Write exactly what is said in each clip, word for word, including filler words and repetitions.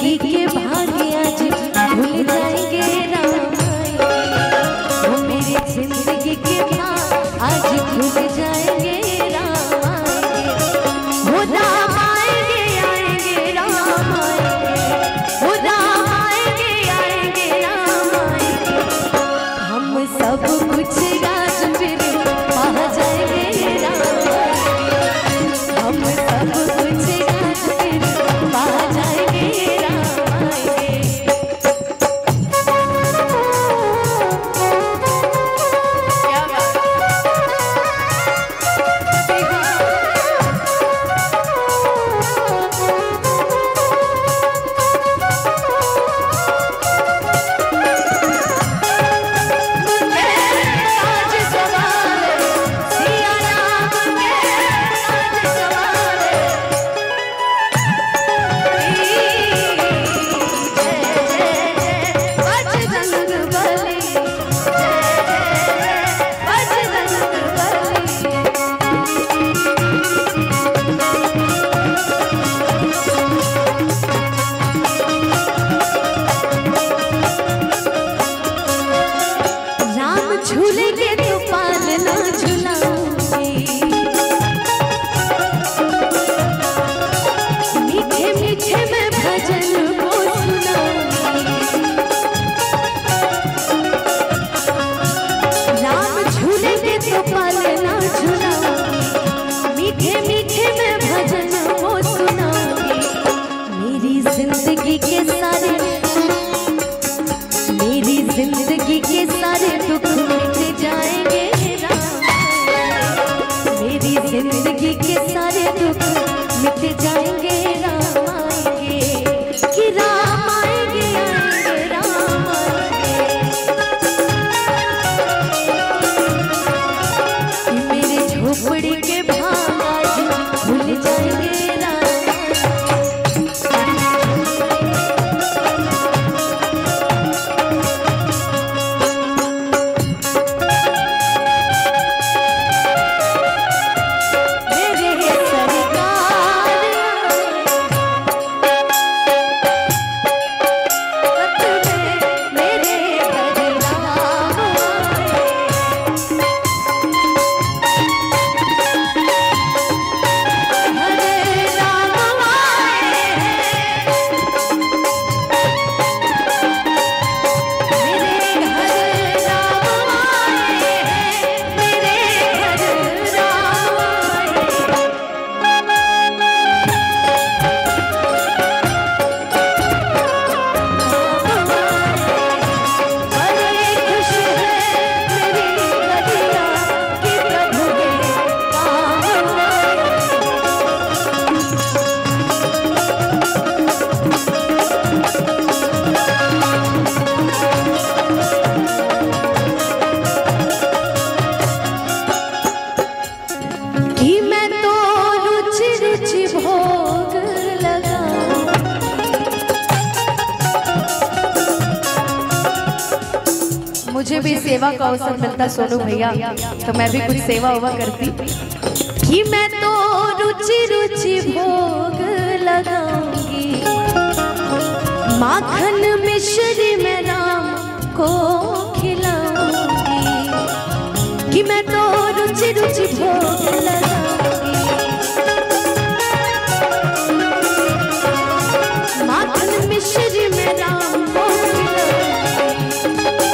जिंदगी के भाग्य आज भूल जाएंगे राम आएंगे। वो मेरी जिंदगी के भाग आज भूल जाएंगे राम आएंगे। वो राम आएंगे आएंगे राम आएंगे। वो राम आएंगे आएंगे राम आएंगे। हम सब कुछ आज फिर पा जाएंगे राम आएंगे। हम सब कुछ आज फिर पा जाएंगे राम आएंगे। क्या बात आज सवाल सिया राम के आज सवाल बजरंग बली जय जय बजरंग बली। राम झूलेंगे तो पालना झूलाऊंगी। मीठे मीठे मैं भजन को सुनाऊंगी। राम झूलेंगे तो पालना झूलाऊंगी। मीठे मीठे मैं भजन को सुनाऊंगी। मेरी जिंदगी के सारे मेरी जिंदगी के सारे दुख मिट जाएंगे राम। मेरी जिंदगी के सारे दुख मिट जाएंगे राम आएंगे। कि राम आएंगे आएंगे राम आएंगे। कि मेरे झोपड़ी के भाग आज भूल जाएंगे राम मेरे सरकार रत में मेरे हर राम आए। हरे राम आए मेरे घर राम आए। मेरे घर राम आए। बड़े खुश है मेरी गलियां कि प्रभु के काम कि मैं तो रुचि रुचि भोग लगाऊं। मुझे भी सेवा का अवसर मिलता सोनू भैया तो मैं भी कुछ सेवा उवा करती। कि मैं तो रुचि रुचि भोग लगाऊंगी। माखन मिश्री में राम को खिलाऊंगी। कि मैं तो रुचि रुचि भोग लगाऊंगी। माखन मिश्री में राम को खिलाऊंगी।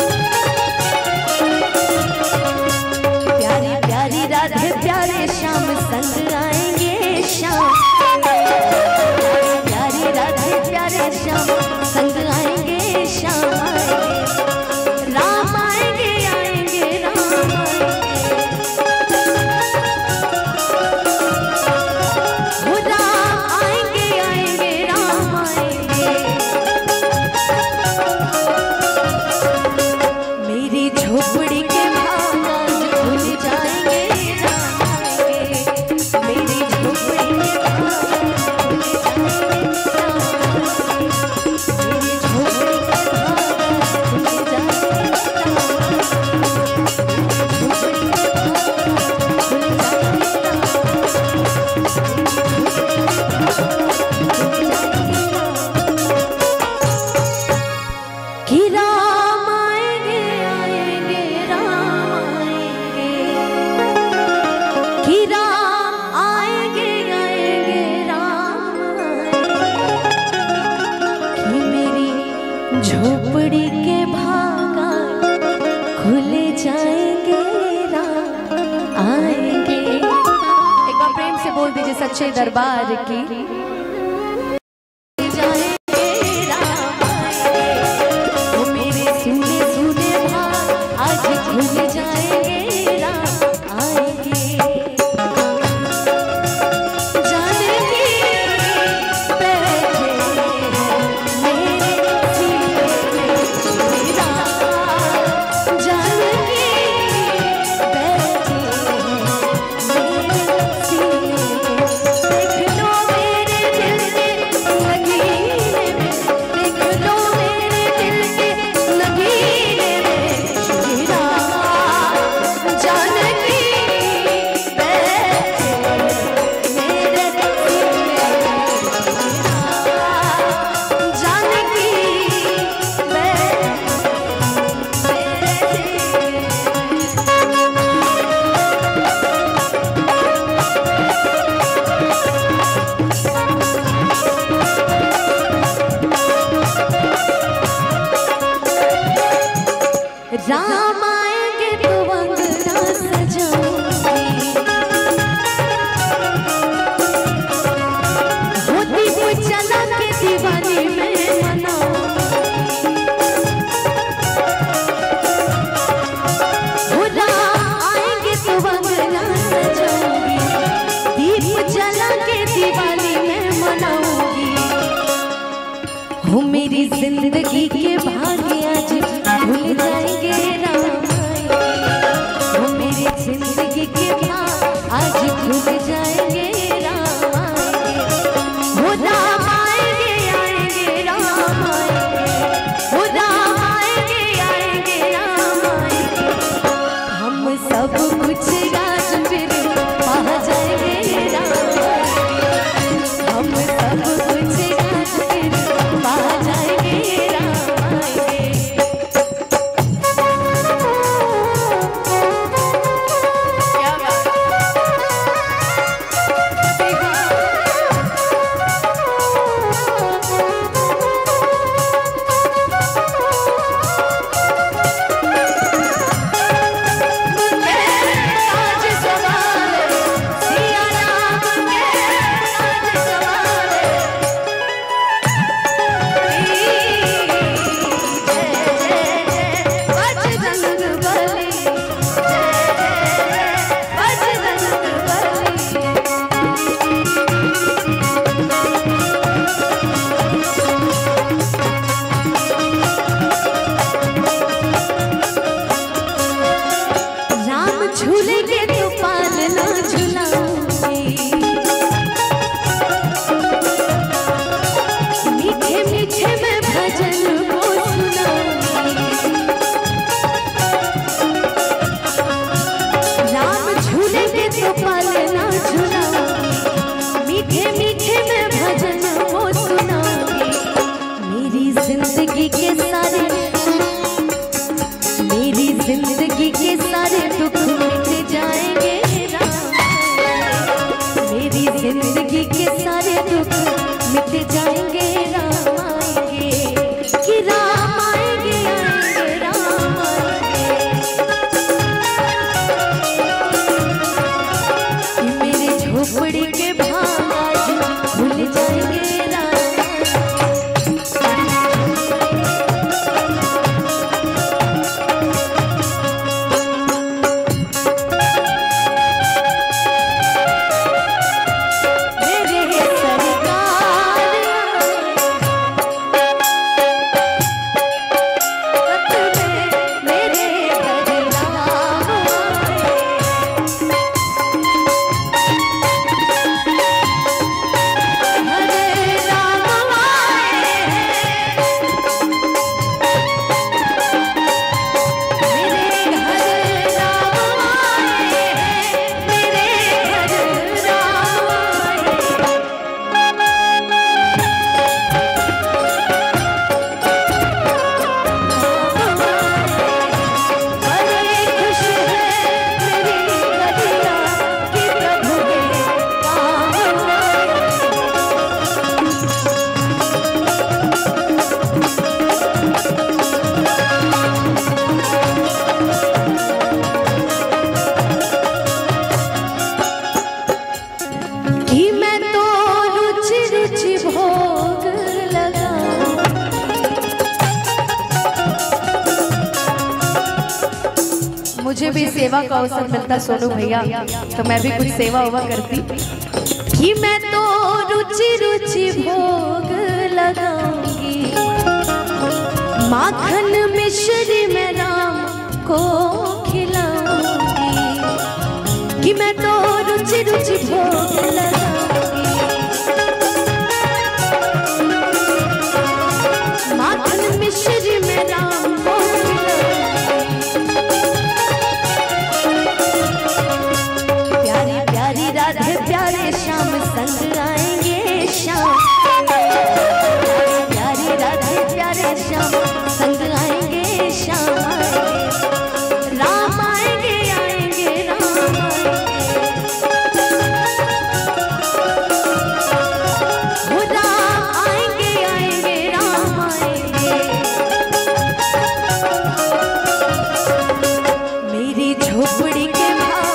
प्यारी प्यारी राधे प्यारे श्याम संग आएंगे श्याम। प्यारी प्यारी राधे प्यारे श्याम संग आएंगे श्याम आएंगे। राम आएंगे आएंगे राम आएंगे। वो राम आएंगे आएंगे राम आएंगे। मेरी झोपड़ी के भाग आज भूल जाएंगे राम आएंगे। मेरी झोपड़ी के भाग आज भूल जाएंगे राम आएंगे। मेरी झोपड़ी के भागा खुल जाएंगे राम आएंगे। एक बार प्रेम से बोल दीजिए सच्चे दरबार की। राम आएंगे तो अंगना सजाऊंगी, होती वो चला के दीवानी में मनाऊंगी। वो राम आएंगे तो अंगना सजाऊंगी, दीप जला के दीवानी में मनाऊंगी। हो मेरी जिंदगी के भाग्य आज भूल जाएंगे राम आएंगे। वो मेरी जिंदगी के भाग आज खुल जाएंगे राम आएंगे। वो राम आएंगे आएंगे राम आएंगे। वो राम आएंगे आएंगे राम आएंगे। हम सब कुछ आज फिर पा जाएंगे राम आएंगे। हम सब कुछ आज फिर पा जाएंगे राम आएंगे। झूलेंगे तो पालना झुलाऊंगी, मीठे मीठे मैं भजन को सुनाऊंगी। राम झूलेंगे तो पालना झुलाऊंगी, मीठे मीठे मैं भजन को सुनाऊंगी। मेरी जिंदगी के सारे मेरी जिंदगी के सारे दुख मिट जाएंगे राम। मेरी जिंदगी के सारे दुख मिट जाएंगे राम आएंगे। कि राम आएंगे आएंगे राम आएंगे। कि मेरे झोपड़ी के भाग आज भूल जाएंगे राम। मुझे भी सेवा का अवसर मिलता सोनू भैया तो मैं भी कुछ सेवा हुआ करती कि मैं तो रुचि रुचि भोग लगाऊंगी, माखन मिश्री में राम को खिलाऊंगी, कि मैं तो रुचि रुचि भोग लगाऊंगी, माखन मिश्री में राम को प्यारी प्यारी राधे प्यारे श्याम संग आएंगे श्याम, प्यारी राधे प्यारे श्याम संग आएंगे श्याम, राम आएंगे आएंगे राम आएंगे, राम आएंगे आएंगे राम आएंगे, मेरी झोपड़ी के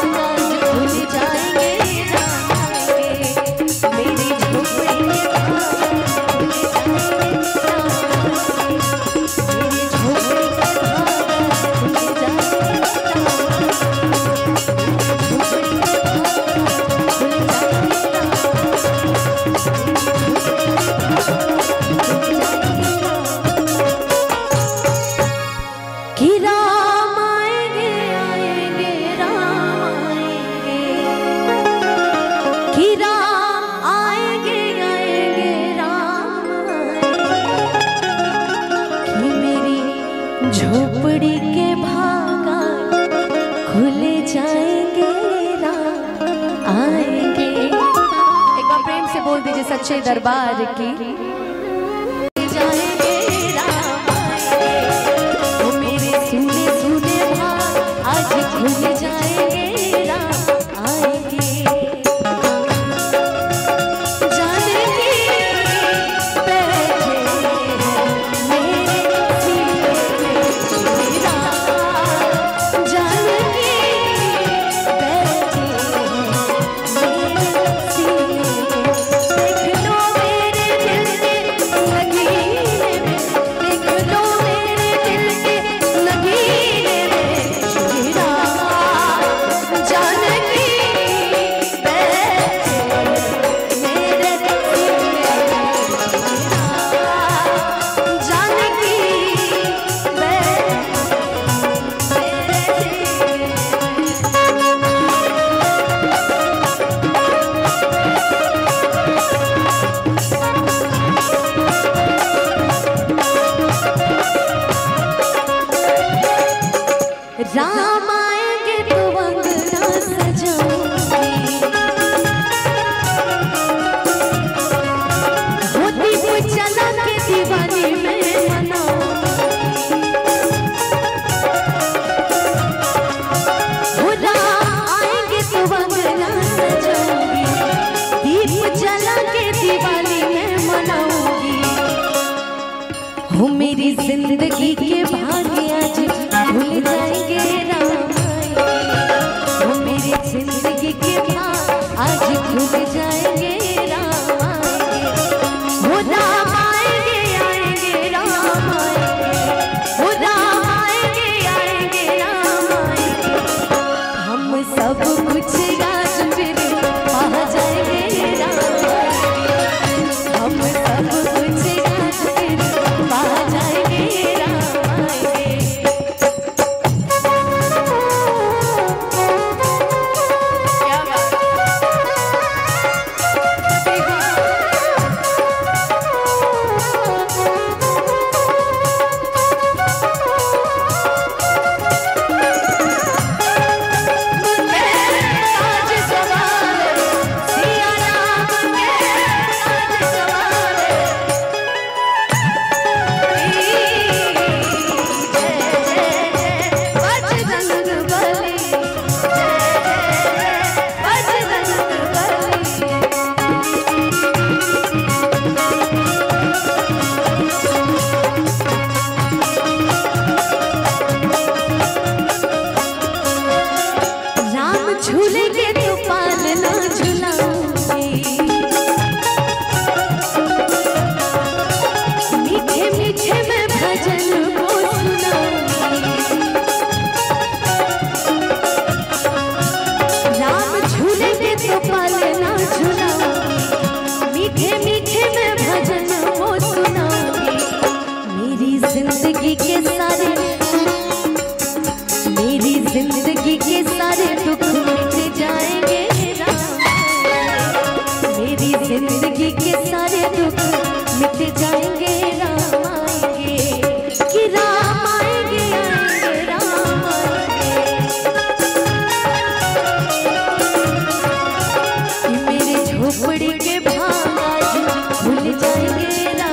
झोपड़ी के भागा खुल जाएंगे राम आएंगे। एक बार प्रेम से बोल दीजिए सच्चे दरबार की जाएंगे राम आएंगे, वो मेरे सुने सुने भाग आज खुल जाएंगे राम आएंगे। राम आएंगे तो अंगना सजाऊंगी, वो दीप जला के दीवानी में मनाऊंगी, वो राम आएंगे तो अंगना सजाऊंगी, दीप जला के दीवानी में मनाऊंगी, हो मेरी जिंदगी के भाग्य आज भूल जाएंगे राम आएंगे, वो मेरी जिंदगी के भाग आज खुल जाएंगे राम आएंगे, वो राम आएंगे आएंगे राम आएंगे, वो राम आएंगे आएंगे राम आएंगे, हम सब कुछ आज फिर पा जाएंगे राम आएंगे, हम सब कुछ आज फिर पा जाएंगे राम आएंगे। जिंदगी के सारे मेरी जिंदगी के सारे दुख मिट जाएंगे राम, मेरी जिंदगी के सारे दुख मिट जाएंगे राम आएंगे, कि राम आएंगे आएंगे राम आएंगे, कि मेरे झोपड़ी के भाग आज भूल जाएंगे राम।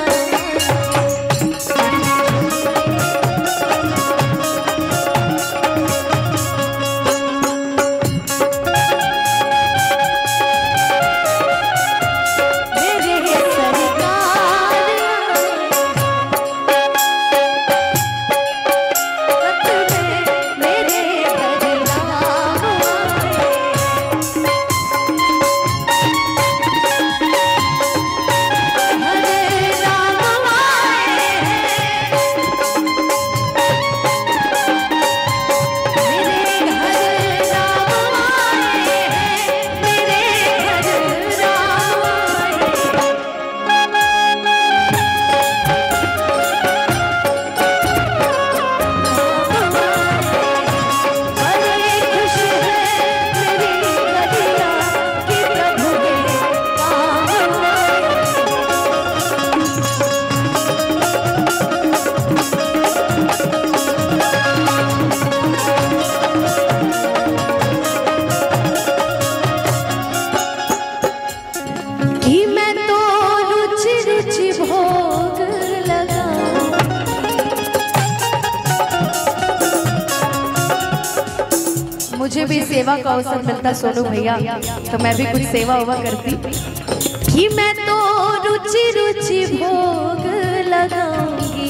मुझे भी सेवा का अवसर मिलता सोनू भैया तो मैं भी कुछ सेवा हुआ करती, कि मैं तो रुचि रुचि भोग लगाऊंगी,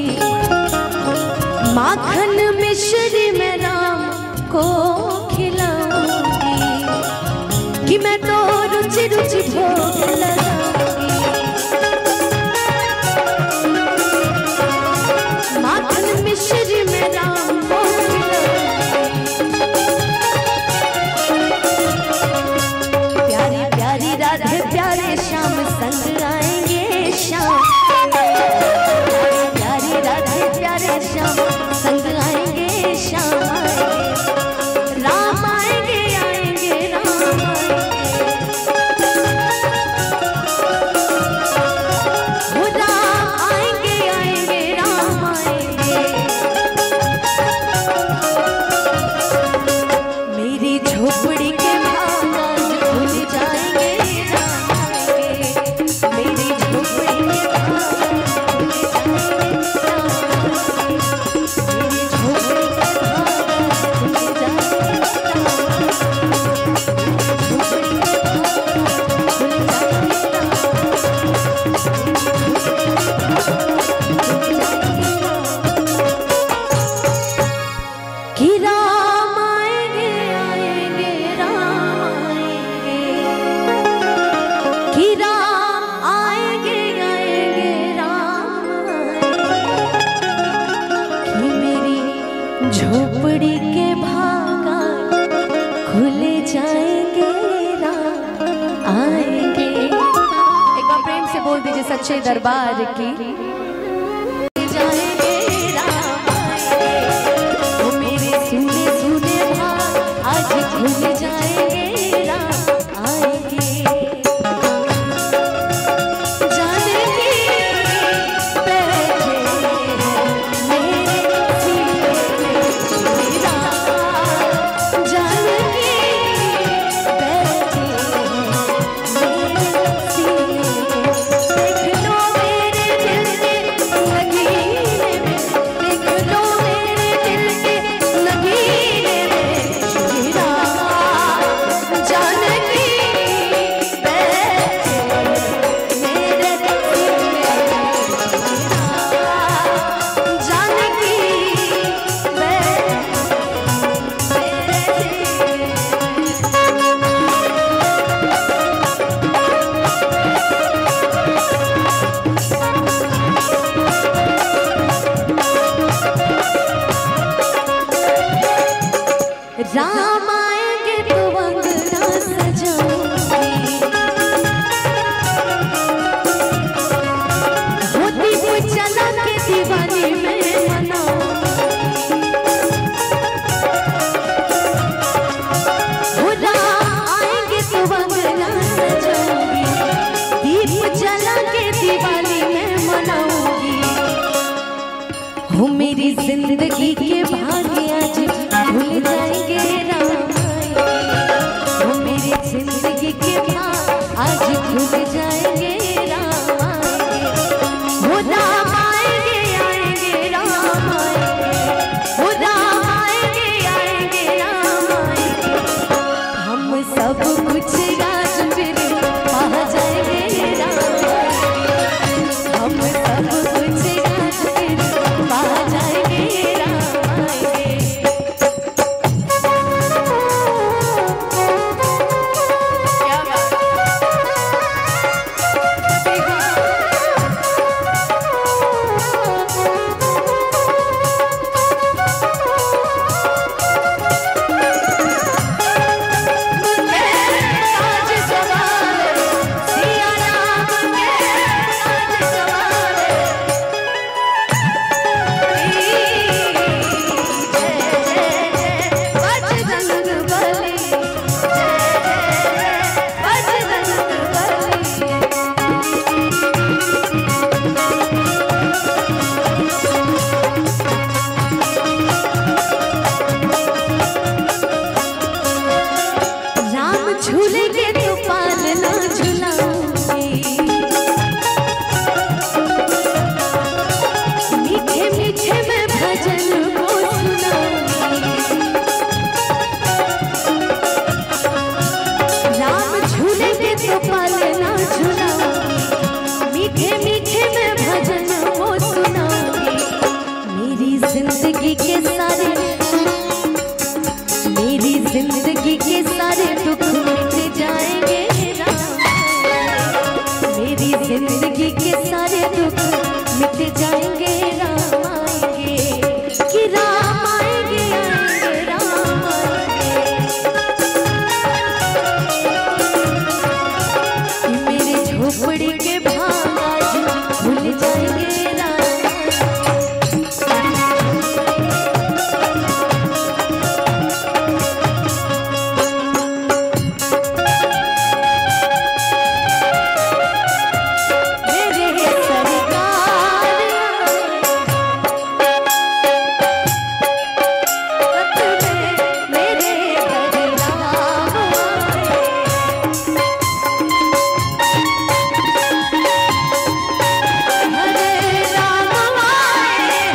माखन मिश्री में राम को खिलाऊंगी, कि मैं तो रुचि रुचि भोग लगाऊंगी, माखन मिश्री में राम को खिलाऊंगी, राधे प्यारे श्याम संग आएंगे श्याम, प्यारे राधे प्यारे श्याम संग आएंगे श्याम आएंगे, राम आएंगे आएंगे राम आएंगे, राम आएंगे आएंगे राम आएंगे, मेरी झोपड़ी के भाग आज भूल जाएंगे, झोपड़ी के भागा खुल जाएंगे राम आएंगे। एक बार प्रेम से बोल दीजिए सच्चे दरबार की, जाएंगे राम आएंगे, वो मेरे सुने सुने भाग आज खुल जाएंगे राम आएंगे, राम आएंगे तो अंगना सजाऊंगी, हो दीप जला के दीवानी में मनाऊंगी, हो मेरी जिंदगी के भाग्य आज भूल जाएंगे राम आएंगे। हो मेरी जिंदगी के भाग्य आज भूल जाएंगे राम आएंगे। हो राम आएंगे आएंगे राम आएंगे। हो राम आएंगे आएंगे राम आएंगे। हम सब कुछ आज फिर पा जाएंगे राम आएंगे। हम सब कुछ आज फिर पा जाएंगे राम आएंगे। क्या बात आज सवाल सिया राम के आज सवाल बजरंग बली जय जय बजरंग बली। राम झूलेंगे तो पालना झूलाऊंगी। मीठे मीठे मैं भजन को सुनाऊंगी। राम झूलेंगे तो पालना झूलाऊंगी। मीठे मीठे मैं भजन को सुनाऊंगी। मेरी जिंदगी के सारे मेरी जिंदगी के सारे दुख मिट जाएंगे राम आएंगे। मेरी जिंदगी के सारे दुख मिट जाएंगे राम आएंगे। कि राम आएंगे आएंगे राम आएंगे। कि मेरे झोपड़ी के भाग आज भूल जाएंगे राम आएंगे। मेरे सरकार सत में मेरे हरे राम आए। हरे राम आए।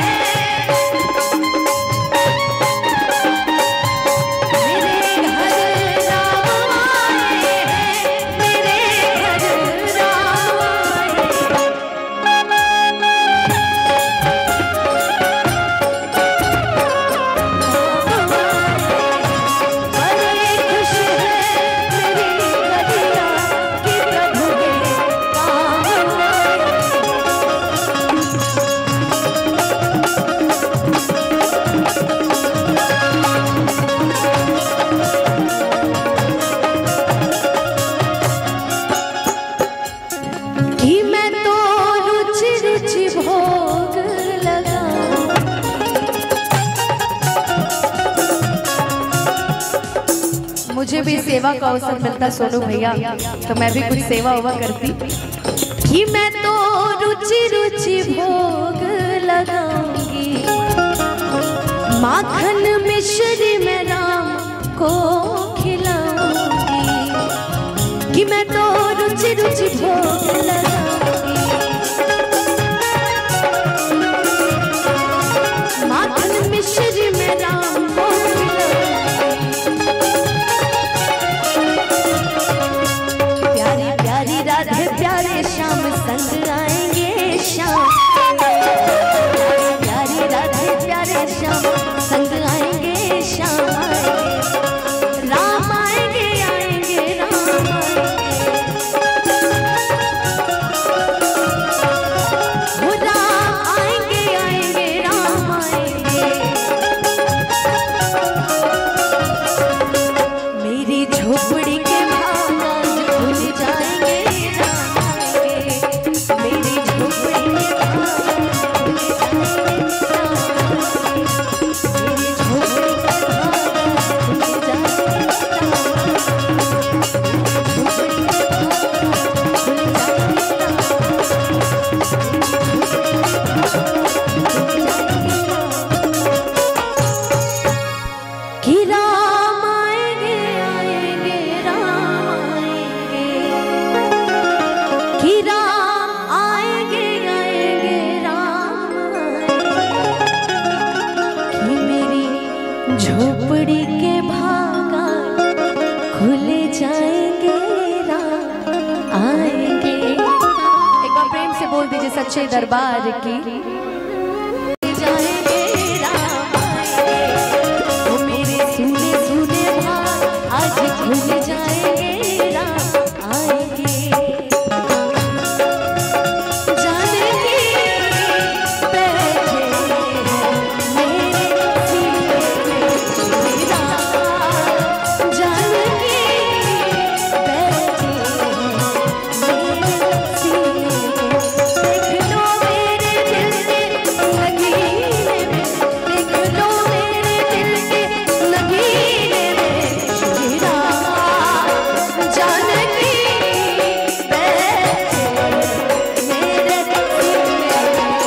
मेरे हरे राम आए। मेरे हरे राम आए। बड़े खुश है मेरी गदिया कि प्रभु के काम आए। कि मैं तो रुचि रुचि भोग लगाऊं। मुझे भी सेवा का अवसर मिलता सोनू भैया तो मैं भी कुछ सेवा हुआ करती। कि मैं तो रुचि रुचि भोग लगाऊंगी। माखन मिश्री में राम को खिलाऊंगी। कि मैं तो रुचि रुचि भोग लगाऊंगी। माखन मिश्री में राम को खिलाऊंगी। प्यारी प्यारी राधे प्यारे श्याम संग आएंगे श्याम। प्यारी प्यारी राधे प्यारे श्याम संग आएंगे श्याम आएंगे। राम आएंगे आएंगे राम आएंगे। झोपड़ी के भागा खुल जाएंगे राम आएंगे। एक बार प्रेम से बोल दीजिए सच्चे दरबार की। जाएंगे राम आएंगे, वो मेरे सुने सुने भाग आज खुल जाएंगे राम आएंगे। जाने की बैठे मेरे सीने में राम, जाने की बैठे मेरे सीने में। देख लो मेरे दिल के लगीने में, देख लो मेरे दिल के लगीने में राम, जाने की बैठे मेरे सीने में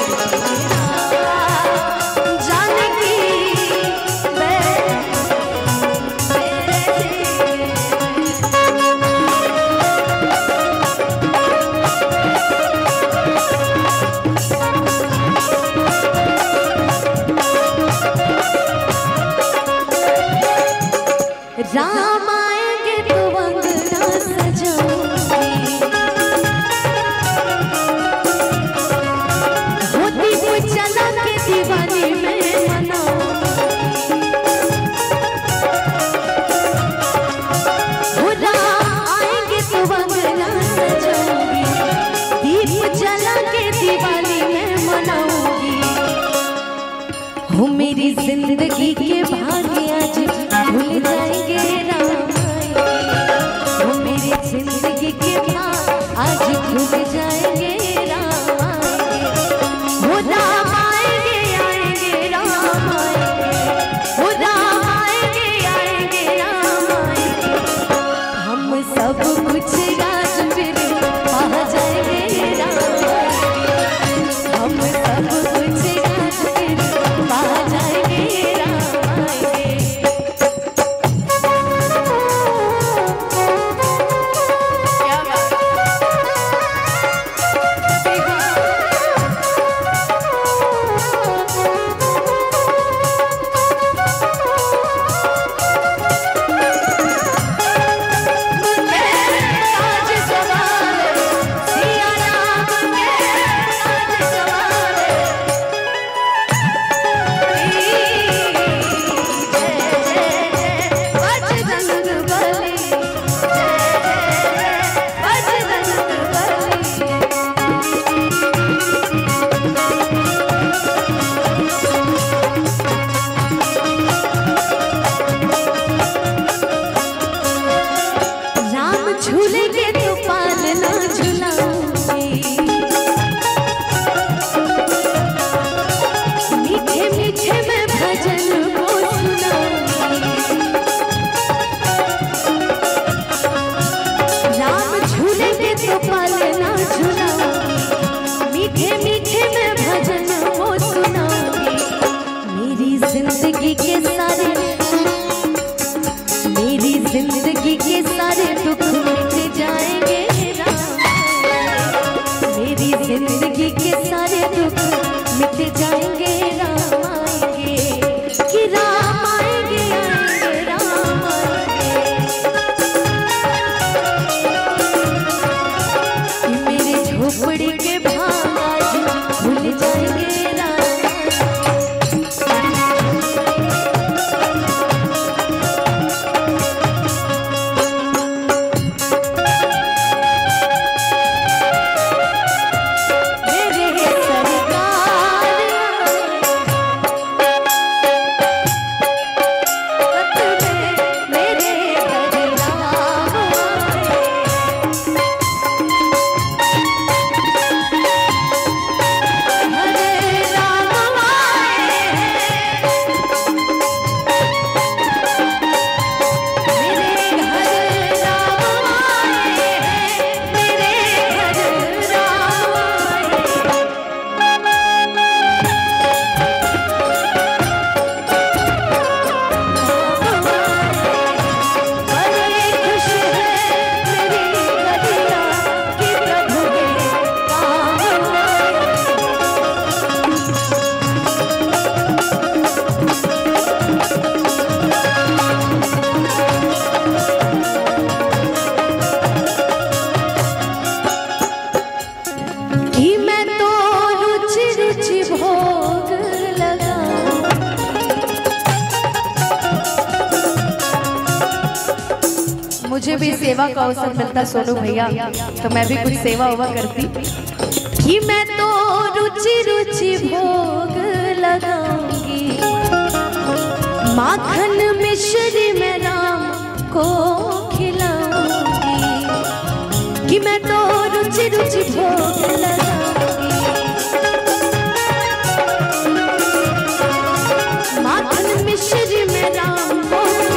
राम, जाने की बैठे मेरे सीने में। राम आएंगे तो अंगना सजाऊंगी, वो दीप जला के दिवाली में मनाऊंगी। वो राम आएंगे तो अंगना सजाऊंगी, दीप जला के दिवाली में मनाऊंगी। हो मेरी जिंदगी के भाग्य आज भूल जाएंगे राम आएंगे, वो मेरी जिंदगी के भाग आज भूल जाएंगे राम आएंगे। वो राम आएंगे आएंगे राम आएंगे, वो राम आएंगे आएंगे राम आएंगे। हम सब कुछ आज फिर पा जाएंगे राम आएंगे, हम सब कुछ आज फिर पा जाएंगे राम आएंगे। मुझे भी सेवा का अवसर मिलता सोनू भैया तो मैं भी कुछ सेवा हुआ करती कि मैं तो रुचि रुचि भोग लगाऊंगी, माखन मिश्री में राम को खिलाऊंगी, कि मैं तो रुचि रुचि भोग लगाऊंगी, माखन मिश्री में राम को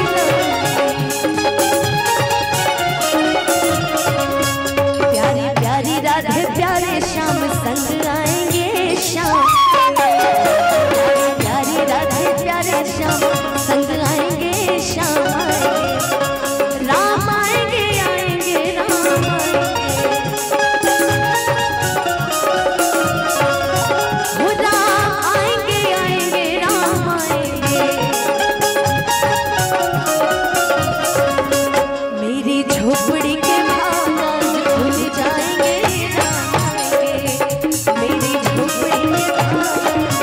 प्यारी प्यारी राधे प्यारे श्याम संग आएंगे श्याम, प्यारी राधे प्यारे श्याम संग आएंगे श्याम, राम आएंगे आएंगे राम आएंगे, राम आएंगे आएंगे राम आएंगे, मेरी झोपड़ी के भाग आज खुल जाएंगे राम आएंगे, मेरी झोपड़ी के भाग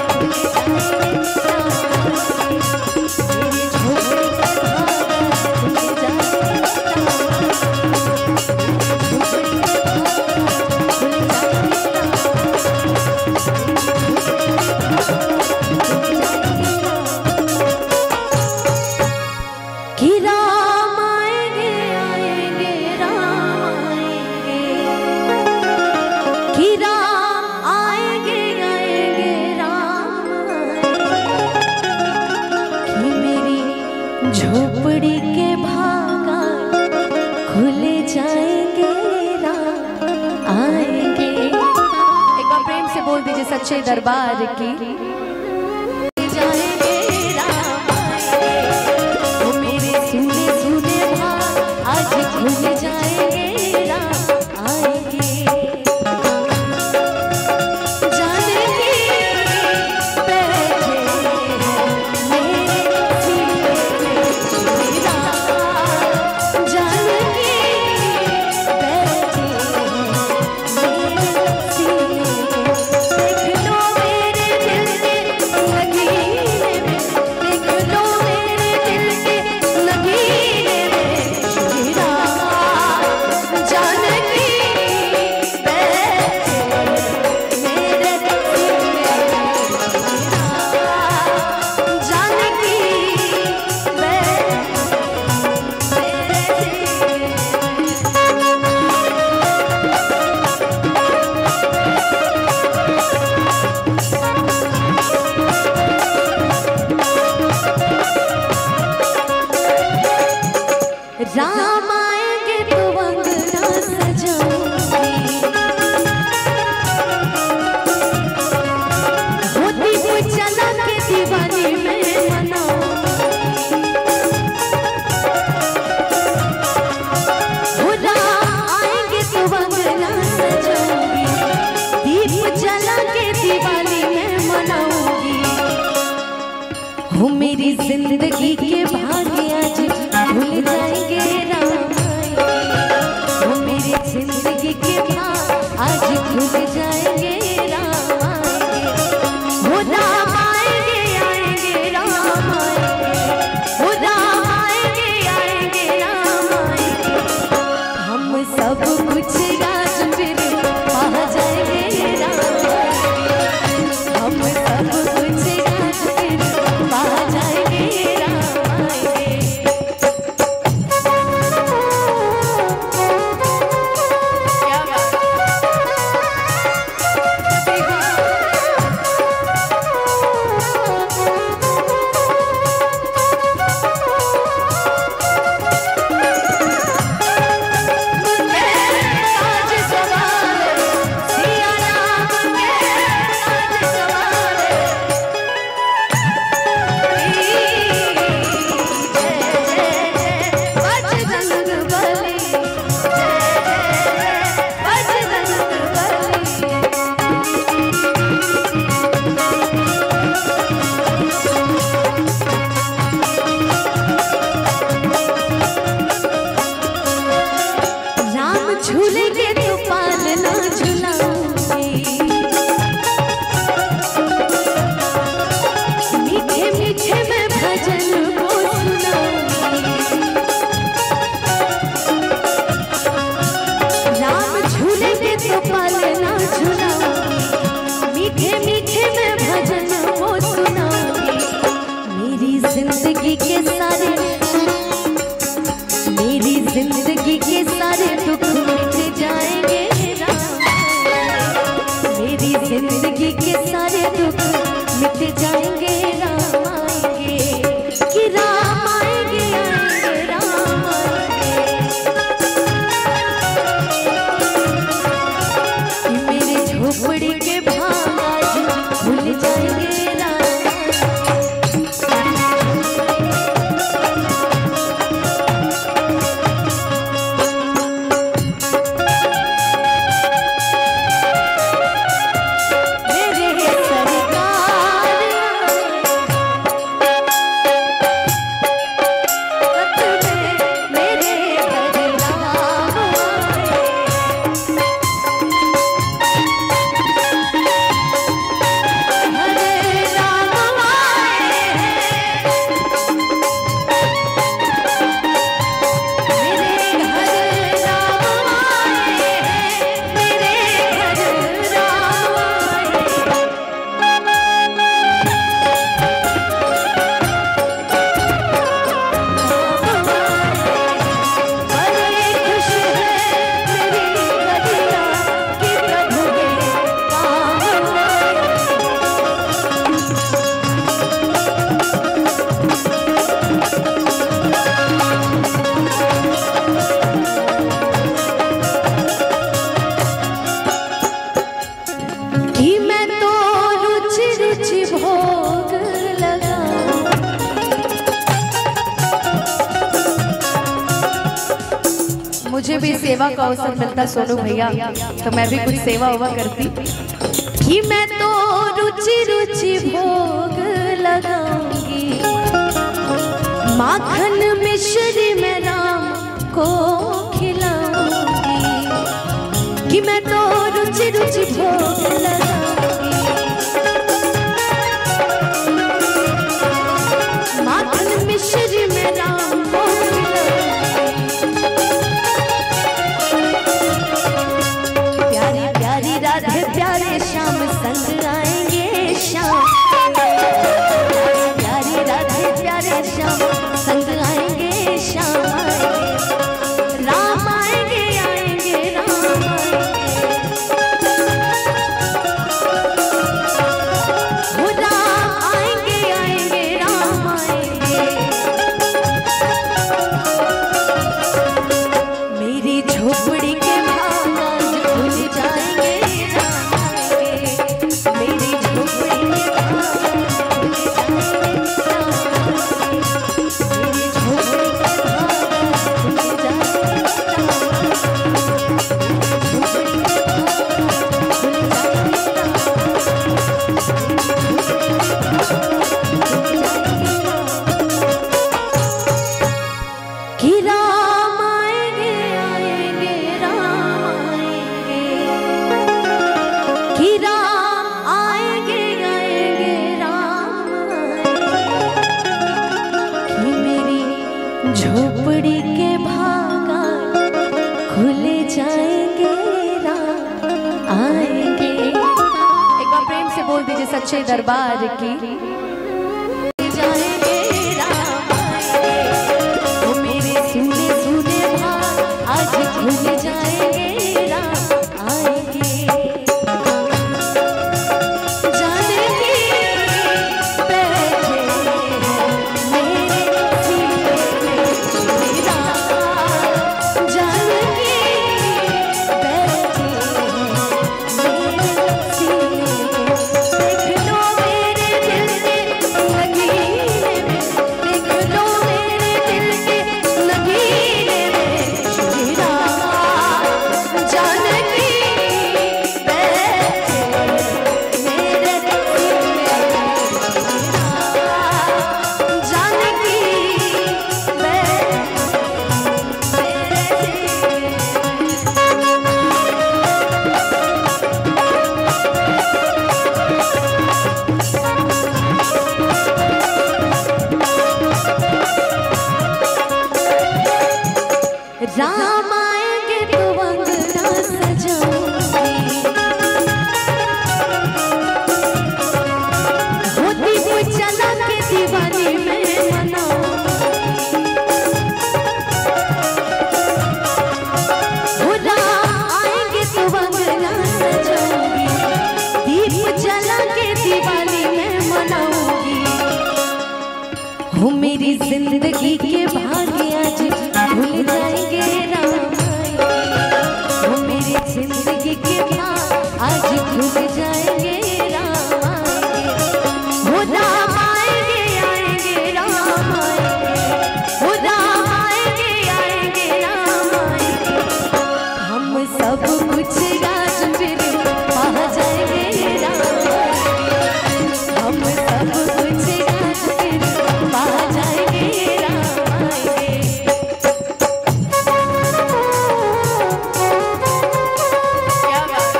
झोपड़ी के भागा खुल जाएंगे राम आएंगे। एक बार प्रेम से बोल दीजिए सच्चे दरबार की जाएंगे राम आएंगे, वो मेरे सुने सुने भाग आज खुल जाएंगे राम आएंगे। राम आएंगे तो अंगना सजाऊंगी, वो दीप जला के दीवानी में मनाऊंगी, वो राम आएंगे तो अंगना सजाऊंगी, दीप जला के दीवानी में मनाऊंगी, वो मेरी जिंदगी के भाग्य आज भूल जाएंगे राम आएंगे, वो मेरी जिंदगी के भाग आज खुल जाएंगे राम आएंगे, वो राम आएंगे आएंगे राम आएंगे, वो राम आएंगे आएंगे राम आएंगे, हम सब कुछ राज फिर पा जाएंगे राम आएंगे, हम सब कुछ राज फिर पा जाएंगे राम आएंगे राम आएंगे कि राम आएंगे आएंगे राम आएंगे मेरे झोपड़ी के भाग आज खुल जाएंगे राम मुझे भी सेवा का अवसर मिलता सोनू भैया तो मैं भी कुछ सेवा हुआ करती कि मैं तो रुचि रुचि भोग लगाऊंगी माखन मिश्री में राम को खिलाऊंगी कि मैं तो रुचि रुचि भोग लगाऊंगी माखन मिश्री में राम को प्यारे श्याम संग आएंगे श्याम प्यारे राधे प्यारे श्याम संग आएंगे श्याम आएंगे राम आएंगे आएंगे राम आएंगे राम आएंगे आएंगे राम आएंगे मेरी झोपड़ी के भाग खुल जाएंगे झोपड़ी के भागा खुले जाएंगे राम आएंगे। एक बार प्रेम से बोल दीजिए सच्चे दरबार की जाएंगे राम आएंगे वो मेरे सुने सुने भाग आज खुल जाएंगे राम आएंगे जाने की बैठे राम आएंगे तो अंगना सजाऊंगी वो दीप जला के दीवानी में मनाऊंगी वो राम आएंगे तो अंगना सजाऊंगी दीप जला के दीवानी में मनाऊंगी मेरी जिंदगी के भाग्य आज भूल जाएंगे राम आएंगे। वो मेरी जिंदगी के भाग आज भूल जाएंगे राम आएंगे। वो राम आएंगे आएंगे राम आएंगे। वो राम आएंगे आएंगे राम आएंगे। हम सब कुछ आज फिर पा जाएंगे राम आएंगे। हम सब कुछ आज फिर पा जाएंगे राम आएंगे। क्या बात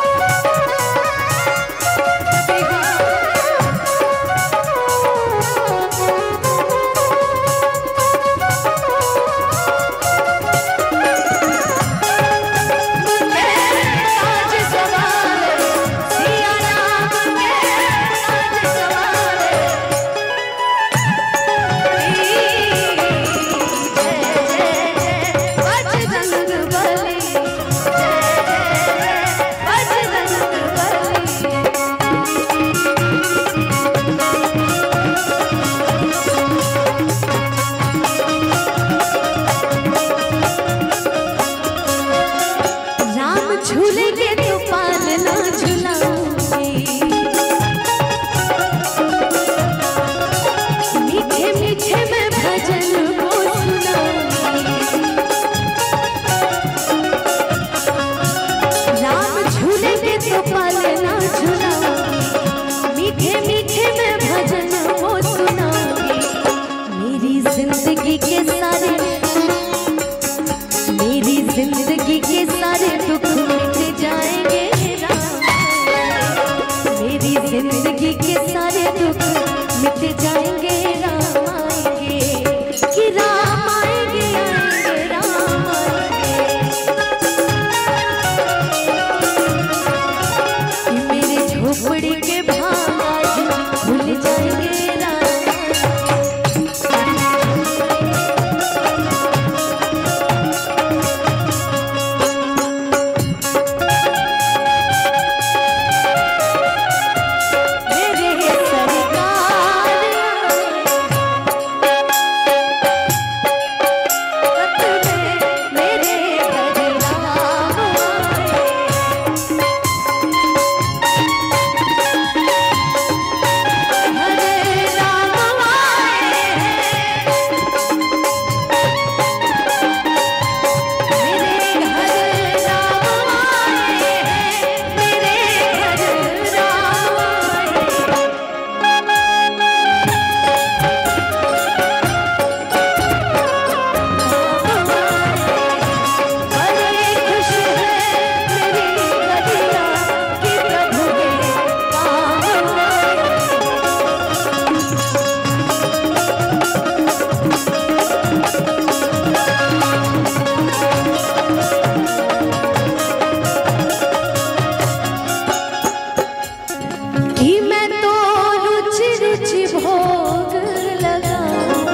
आज सवार सिया राम के आज सवार बजरंग बली जय जय बजरंग बली। राम झूलेंगे तो पालना झुलाऊंगी। मीठे मीठे मैं भजन को सुनाऊंगी। राम झूलेंगे तो पालना झुलाऊंगी। मीठे मीठे मैं भजन को सुनाऊंगी। मेरी जिंदगी के सारे मेरी जिंदगी के सारे दुख मिट जाएंगे राम आएंगे। मेरी जिंदगी के सारे दुख मिट जाएंगे राम आएंगे। कि राम आएंगे आएंगे राम आएंगे। कि मेरे झोपड़ी के भाग आज भूल जाएंगे राम आएंगे। मेरे सरकार रत में मेरे घर राम आए। हरे राम आए मेरे घर राम आए। मेरे घर राम बड़े खुश है मेरी गदिया कि प्रभु मेरे काम आए। कि मैं तो रुचि रुचि भोग लगाऊं।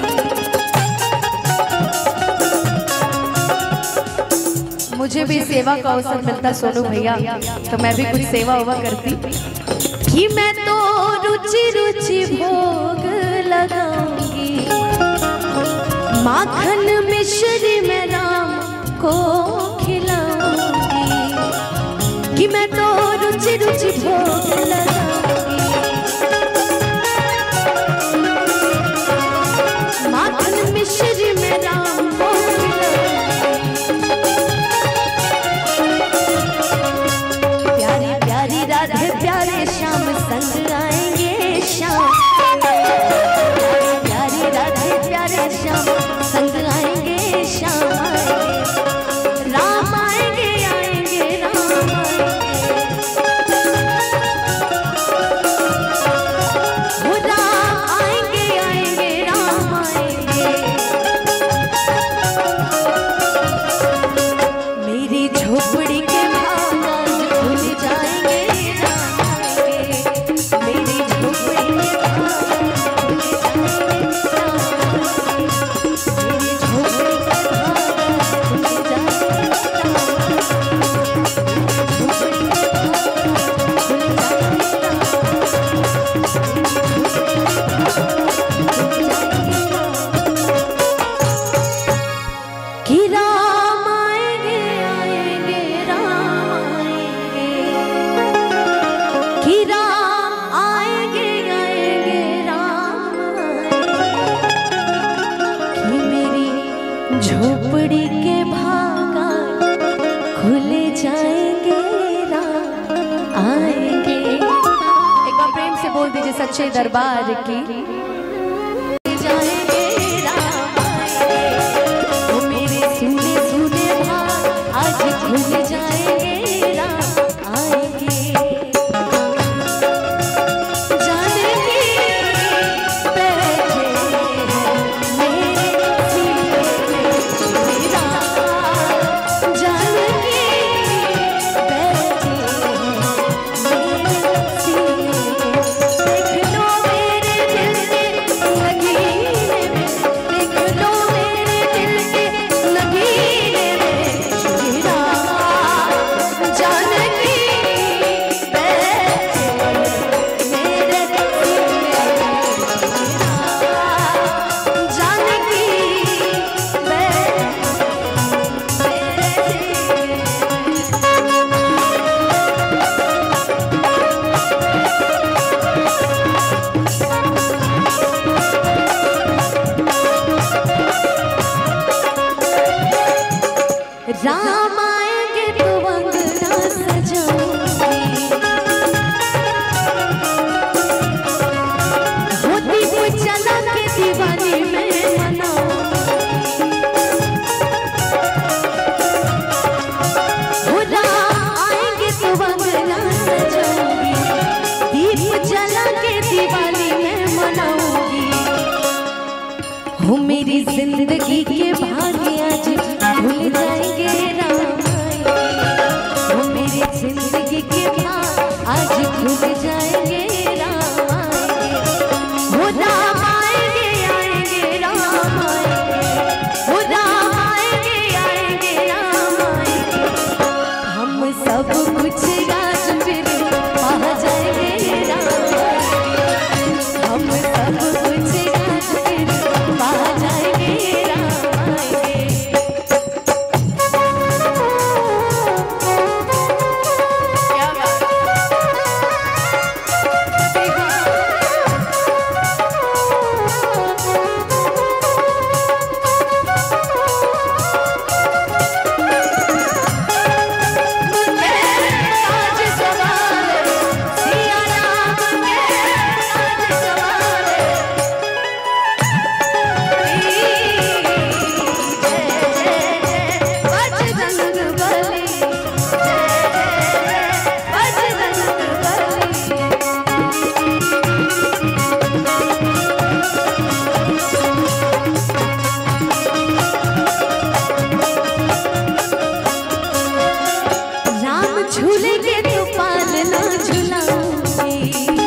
मुझे भी सेवा का अवसर मिलता सोनू भैया तो मैं भी कुछ सेवा हुआ करती। कि मैं तो रुचि रुचि भोग लगाऊंगी। माखन मिश्री में राम को खिलाऊंगी। कि मैं तो रुचि रुचि भोग लगाऊंगी। माखन मिश्री में राम को खिलाऊंगी। प्यारी प्यारी राधे प्यारे श्याम संग आएंगे श्याम। प्यारी प्यारी राधे प्यारे श्याम संग आएंगे श्याम आएंगे। राम आएंगे आएंगे राम आएंगे। सच्चे दरबार की। राम आएंगे तो अंगना सजाऊंगी, होती कोई चला के दीवानी में मनाऊंगी। हो राम आएंगे तो अंगना सजाऊंगी, दीप जला के दिवाली में मनाऊंगी। हो मेरी जिंदगी के भाग्य आज भूल जाएंगे राम आएंगे। वो मेरी जिंदगी के भाग आज भूल जाएंगे राम आएंगे। वो राम आएंगे आएंगे राम आएंगे, वो राम आएंगे आएंगे राम आएंगे। हम सब कुछ आज फिर पा जाएंगे राम आएंगे। हम सब कुछ आज फिर पा जाएंगे राम आएंगे। झूलेंगे तो पालना झुलाऊंगी,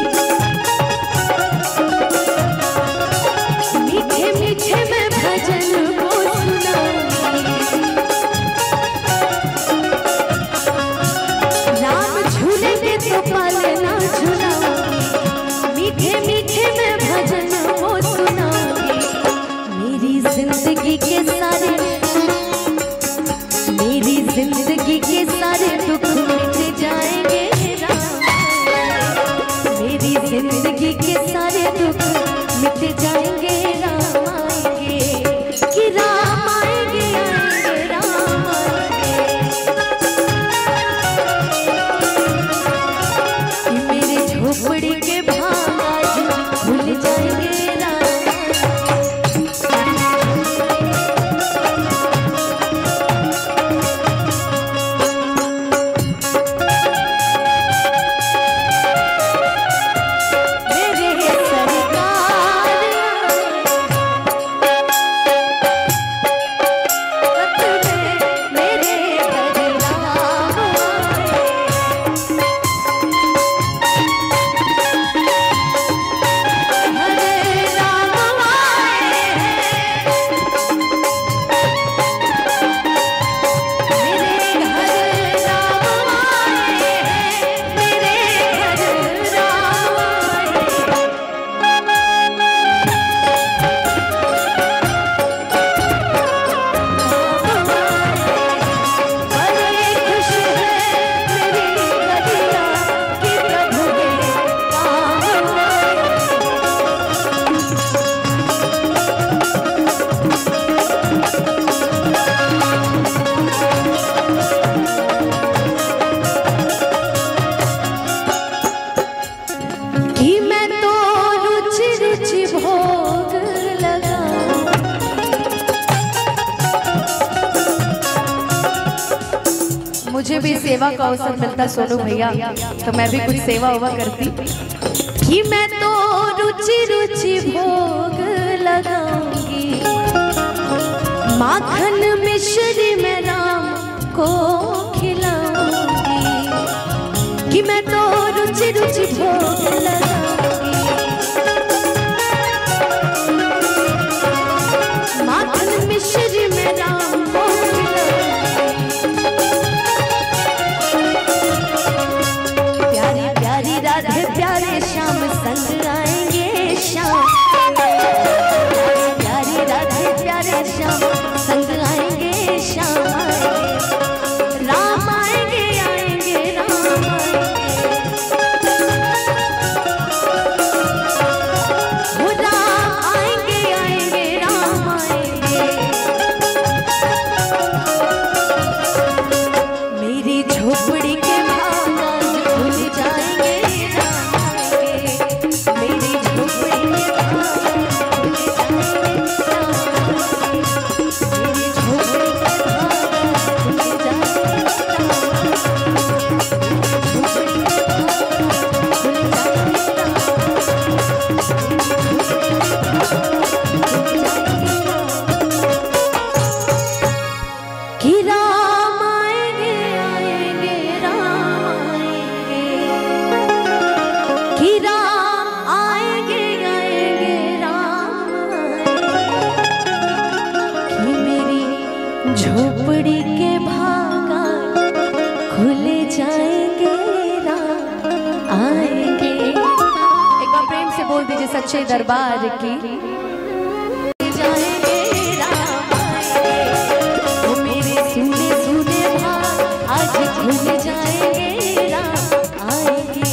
मीठे मीठे मैं भजन को सुनाऊंगी। राम झूलेंगे तो पालना झुलाऊंगी, मीठे मीठे मैं भजन को सुनाऊंगी। मेरी जिंदगी के सारे मेरी जिंदगी के सारे दुख मिट जाएंगे राम, मेरी जिंदगी के सारे दुख मिट जाएंगे राम आएंगे। कि राम आएंगे आएंगे राम आएंगे। कि मेरे झोपड़ी के भाग आज भूल जाएंगे राम। मेरे सरकार मुझे भी सेवा का अवसर मिलता सोनू भैया तो मैं भी कुछ सेवा हुआ करती कि मैं तो रुचि रुचि भोग लगाऊंगी, माखन मिश्री में राम को खिलाऊंगी, कि मैं तो रुचि रुचि भोग लगाऊंगी, माखन मिश्री में राम को राधे प्यारे श्याम संग आएंगे श्याम, प्यारी राधे प्यारे श्याम संग आएंगे श्याम, राम आएंगे आएंगे राम आएंगे, राम आएंगे आएंगे राम आएंगे, मेरी झोपड़ी के झोपड़ी के भागा खुल जाएंगे राम आएंगे। एक बार प्रेम से बोल दीजिए सच्चे दरबार की जाएंगे राम आएंगे, वो मेरे सुने सुने भाग आज खुल जाएंगे राम आएंगे।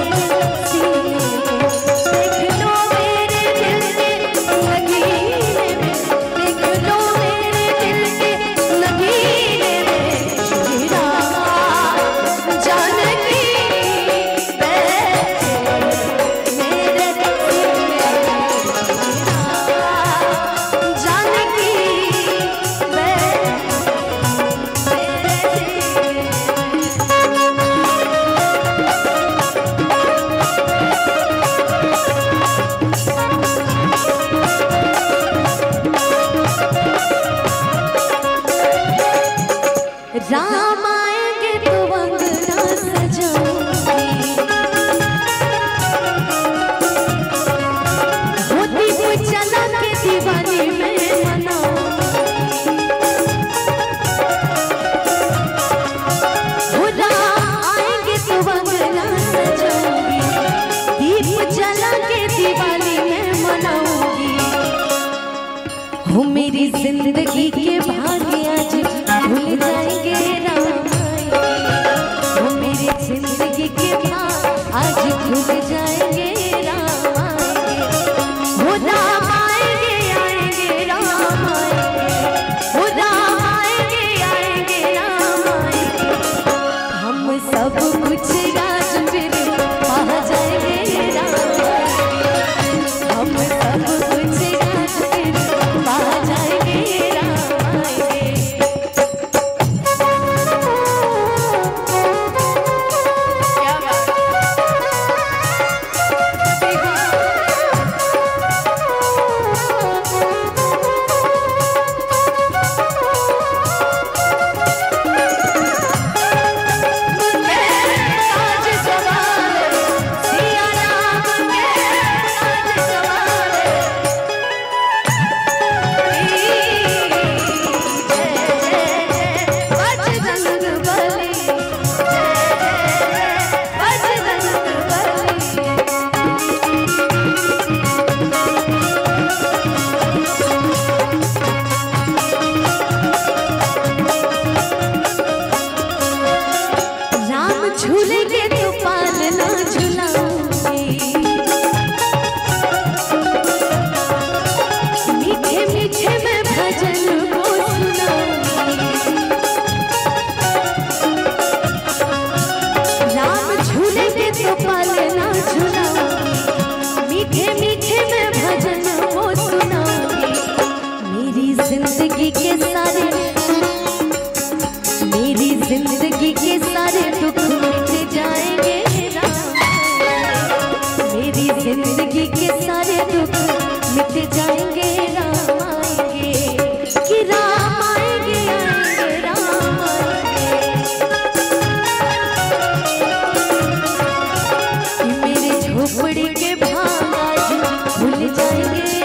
लगी मिट जाएंगे राम आएंगे कि राम आएंगे आएंगे राम आएंगे कि मेरे झोपड़ी के भाग आज खुल जाएंगे